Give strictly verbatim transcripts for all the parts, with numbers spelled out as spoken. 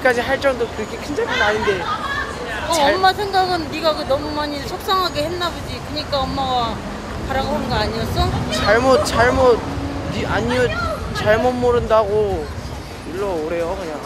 그렇게까지 할 정도 그렇게 큰 잘못은 아닌데. 어, 잘... 엄마 생각은 네가 그 너무 많이 속상하게 했나 보지. 그러니까 엄마가 가라고 한 거 아니었어? 잘못 잘못 니 아니요 잘못 모른다고 일로 오래요 그냥.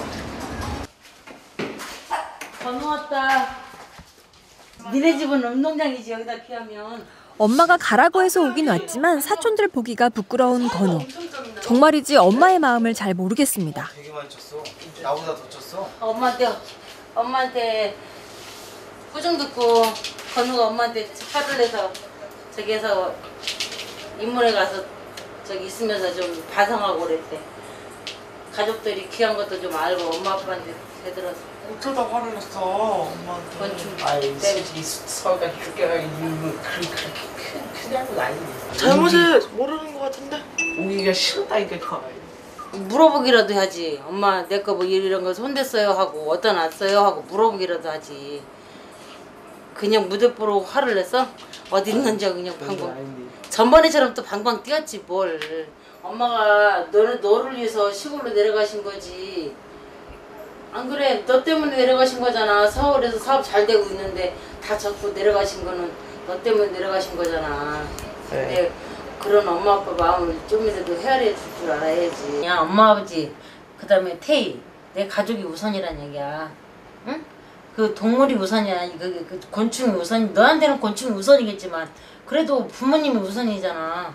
건우 왔다. 니네 집은 운동장이지 여기다 피하면. 엄마가 가라고 해서 오긴 왔지만 사촌들 보기가 부끄러운 건우. 정말이지 엄마의 마음을 잘 모르겠습니다. 되게 많이 쳤어. 나보다 더 쳤어? 엄마한테 엄마한테 꾸중 듣고 건우가 엄마한테 화를 내서 저기에서 인문에 가서 저기 있으면서 좀 반성하고 그랬대. 가족들이 귀한 것도 좀 알고 엄마 아빠한테 대들어서. 어쩌다 화를 냈어 엄마한테. 건축. 아이 솔직히 서울까 그렇게 가기 그렇게 큰 잘못 아닌데. 잘못을 모르는 것 같은데. 오기가 싫다니까. 물어보기라도 하지. 엄마 내 거 뭐 이런 거 손댔어요 하고 어디다 놨어요 하고 물어보기라도 하지. 그냥 무대뽀로 화를 냈어? 어디 있는지 그냥 방방. 전번에처럼 또 방방 뛰었지 뭘. 엄마가 너를 너를 위해서 시골로 내려가신 거지. 안 그래? 너 때문에 내려가신 거잖아. 서울에서 사업 잘 되고 있는데 다 접고 내려가신 거는 너 때문에 내려가신 거잖아. 네. 근데 그런 엄마 아빠 마음을 좀이라도 헤아려 줄 줄 알아야지. 야 엄마 아버지 그 다음에 태희 내 가족이 우선이란 얘기야. 응? 그 동물이 우선이야. 그, 그 곤충이 우선. 너한테는 곤충이 우선이겠지만 그래도 부모님이 우선이잖아.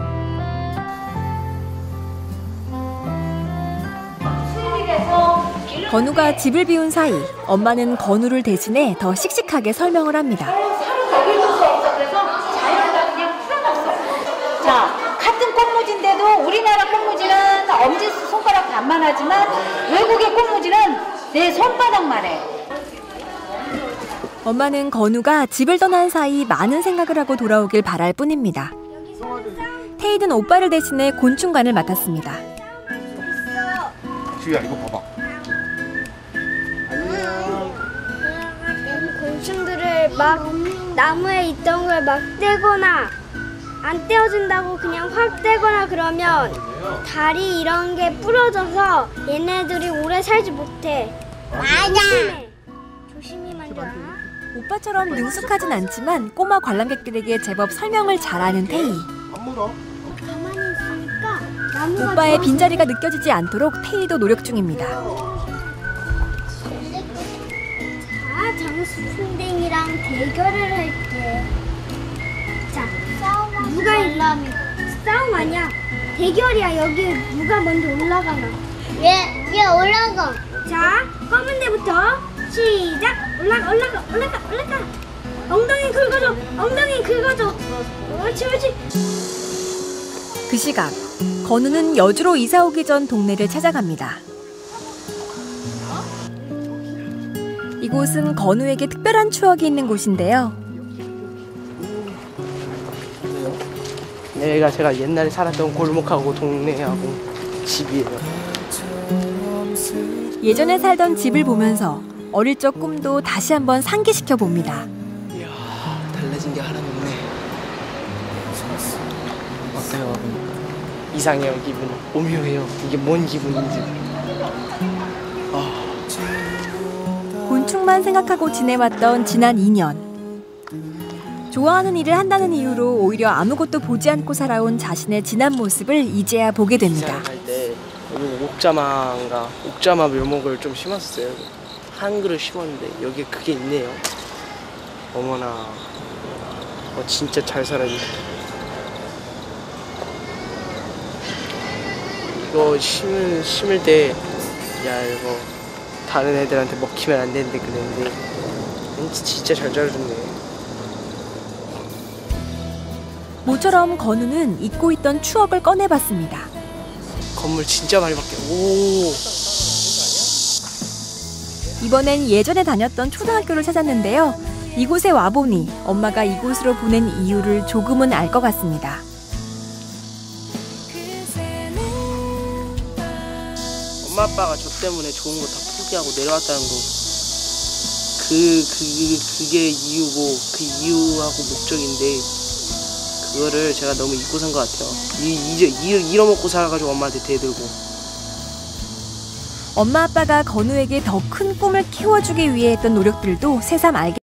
건우가 집을 비운 사이 엄마는 건우를 대신해 더 씩씩하게 설명을 합니다. 자, 같은 꽃무지인데도 우리나라 꽃무지는 엄지손가락 반만 하지만 외국의 꽃무지는 내 손바닥만 해. 엄마는 건우가 집을 떠난 사이 많은 생각을 하고 돌아오길 바랄 뿐입니다. 태희는 오빠를 대신해 곤충관을 맡았습니다. 주희야 이거 봐봐. 곤충들을 막 나무에 있던 걸 막 떼거나 안 떼어준다고 그냥 확 떼거나 그러면 다리 이런 게 부러져서 얘네들이 오래 살지 못해. 맞아. 조심해. 조심히 만져라. 오빠처럼 능숙하진 않지만 꼬마 관람객들에게 제법 설명을 잘하는 태희. 안 물어. 가만히 있으니까 나무가 오빠의 빈자리가 느껴지지 않도록 태희도 노력 중입니다. 자, 장수풍뎅이랑 대결을 할게. 자, 누가 일라면 싸움 아니야. 대결이야. 여기 누가 먼저 올라가나. 왜? 왜 올라가? 자, 검은 데부터 시작. 올라가, 올라가, 올라가, 올라가. 엉덩이 긁어줘. 엉덩이 긁어줘. 옳지, 옳지. 그 시각 건우는 여주로 이사 오기 전 동네를 찾아갑니다. 이곳은 건우에게 특별한 추억이 있는 곳인데요. 여기가 제가 옛날에 살았던 골목하고 동네하고 집이에요. 예전에 살던 집을 보면서 어릴 적 꿈도 다시 한번 상기시켜 봅니다. 이야, 달라진 게 하나도 없네. 어때요? 이상해요, 기분. 오묘해요. 이게 뭔 기분인지. 아. 곤충만 생각하고 지내왔던 지난 이 년. 좋아하는 일을 한다는 이유로 오히려 아무것도 보지 않고 살아온 자신의 지난 모습을 이제야 보게 됩니다. 할때 여기 옥자마인가 옥자마 묘목을 좀 심었어요. 한 그릇 심었는데 여기에 그게 있네요. 어머나, 어, 진짜 잘 살았네. 이거 심을 심을 때 야 이거 다른 애들한테 먹히면 안 되는데 그랬는데 진짜 잘 자라줬네. 모처럼 건우는 잊고 있던 추억을 꺼내봤습니다. 건물 진짜 많이 바뀌어. 오. 이번엔 예전에 다녔던 초등학교를 찾았는데요. 이곳에 와보니 엄마가 이곳으로 보낸 이유를 조금은 알 것 같습니다. 엄마 아빠가 저 때문에 좋은 거 다 포기하고 내려왔다는 거, 그, 그, 그게 이유고 그 이유하고 목적인데 그거를 제가 너무 잊고 산 것 같아요. 이, 이제 잃어먹고 살아가지고 엄마한테 대들고. 엄마 아빠가 건우에게 더 큰 꿈을 키워주기 위해 했던 노력들도 새삼 알게